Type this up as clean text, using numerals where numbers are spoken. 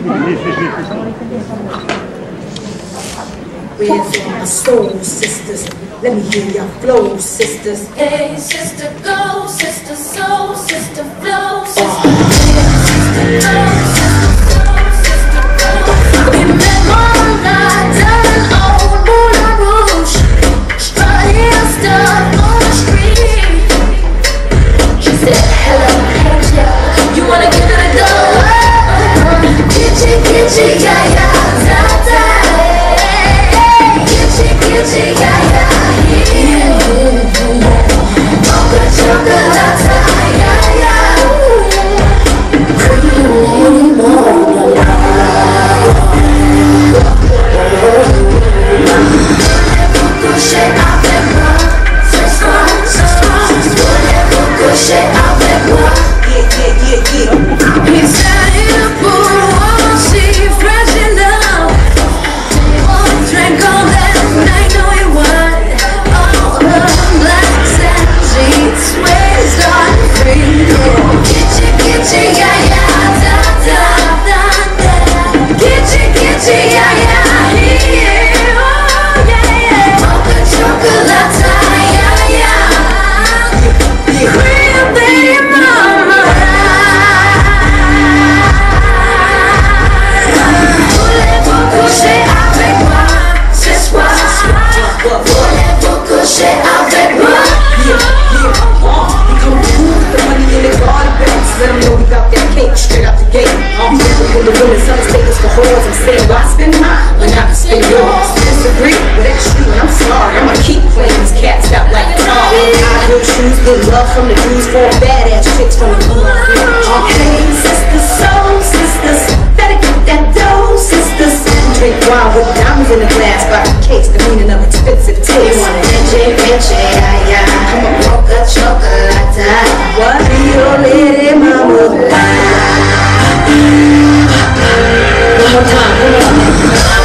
Where's all my soul sisters? Let me hear your flow, sisters. Hey, sister, go, sister, soul, sister, flow, sister. Hey, sister, go, sister, flow. Remember that done on Moulin Rouge, strutting stuff on the street. She said, hello, angel, you wanna get to the door? Kitchen, yeah, yeah, da, da. Kitchen, yeah, yeah, mocha chocolate, yeah, yeah. Coucher avec moi, ce soir, voulez-vous coucher avec moi? Yeah. Excited for one, she fresh in love. One drink on that night, know it was all the blacks and sheets, waves on free. Kitchen, yeah, yeah, da, da, da, da. Kitchen, yeah, yeah, yeah, oh, yeah, yeah. Mocha chocolate, yeah, yeah. Real baby mama. Voulez-vous coucher avec moi ce soir? Voulez-vous coucher avec moi? We come through with the money in the garden bags. Let them know we got that cake straight out the gate. When the women sons take us for whores, I'm saying, why spend mine when I can spend yours? Disagree with that street, I'm sorry. I'ma keep playing these cats out like a tar. High heel shoes, good love from the Jews, 4 badass chicks from the hood. Hey, sisters, soul sisters, better get that dough, sisters. Drink wine with diamonds in the glass, buy cakes, the meaning of expensive taste. You want an rich, yeah, yeah. I'm a mocha chocolate. What do your lady mama like? One more time,